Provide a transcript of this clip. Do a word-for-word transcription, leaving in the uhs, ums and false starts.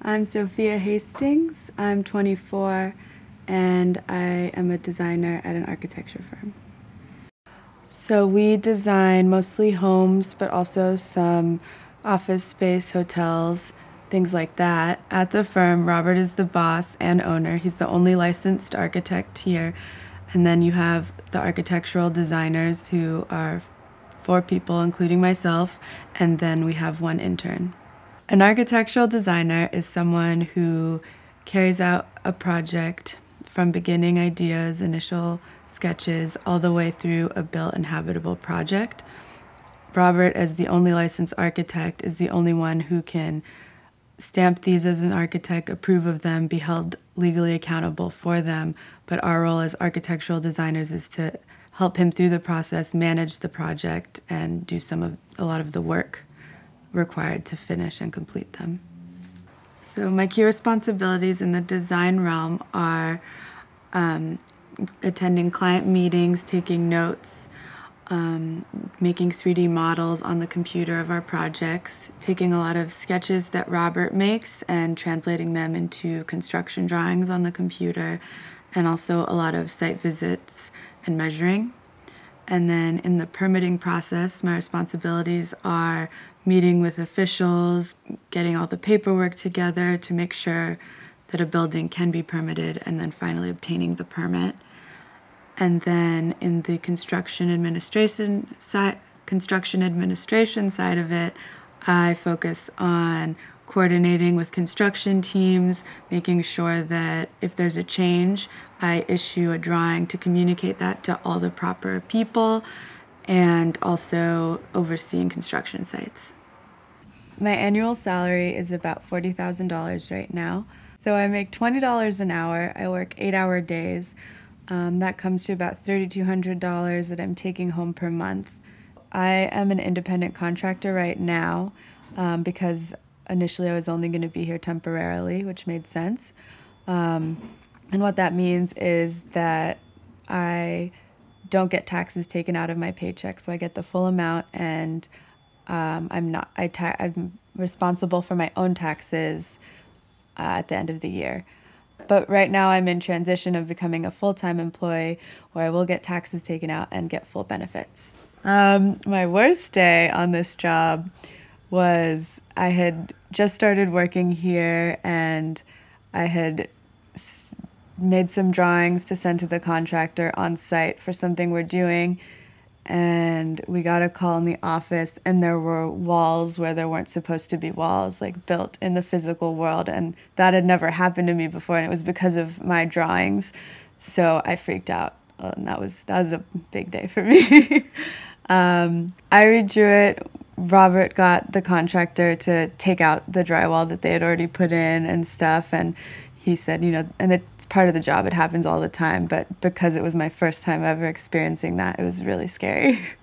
I'm Sophia Hastings. I'm twenty-four and I am a designer at an architecture firm. So we design mostly homes, but also some office space, hotels, things like that. At the firm, Robert is the boss and owner. He's the only licensed architect here. And then you have the architectural designers, who are four people, including myself, and then we have one intern. An architectural designer is someone who carries out a project from beginning ideas, initial sketches, all the way through a built and habitable project. Robert, as the only licensed architect, is the only one who can stamp these as an architect, approve of them, be held legally accountable for them. But our role as architectural designers is to help him through the process, manage the project, and do some of a lot of the work required to finish and complete them. So my key responsibilities in the design realm are um, attending client meetings, taking notes, um, making three D models on the computer of our projects, taking a lot of sketches that Robert makes and translating them into construction drawings on the computer, and also a lot of site visits and measuring. And then in the permitting process, my responsibilities are meeting with officials, getting all the paperwork together to make sure that a building can be permitted, and then finally obtaining the permit. And then in the construction administration side, construction administration side of it, I focus on coordinating with construction teams, making sure that if there's a change, I issue a drawing to communicate that to all the proper people, and also overseeing construction sites. My annual salary is about forty thousand dollars right now. So I make twenty dollars an hour. I work eight-hour days. Um, that comes to about three thousand two hundred dollars that I'm taking home per month. I am an independent contractor right now um, because initially I was only going to be here temporarily, which made sense. Um, and what that means is that I don't get taxes taken out of my paycheck, so I get the full amount, and um, I'm not. I ta- I'm responsible for my own taxes uh, at the end of the year. But right now I'm in transition of becoming a full-time employee, where I will get taxes taken out and get full benefits. Um, my worst day on this job was I had just started working here, and I had made some drawings to send to the contractor on site for something we're doing, and we got a call in the office, and there were walls where there weren't supposed to be walls, like built in the physical world, and that had never happened to me before, and it was because of my drawings. So I freaked out, and that was that was a big day for me. um, I redrew it. Robert got the contractor to take out the drywall that they had already put in and stuff, and he said, you know, and it's part of the job, it happens all the time, but because it was my first time ever experiencing that, it was really scary.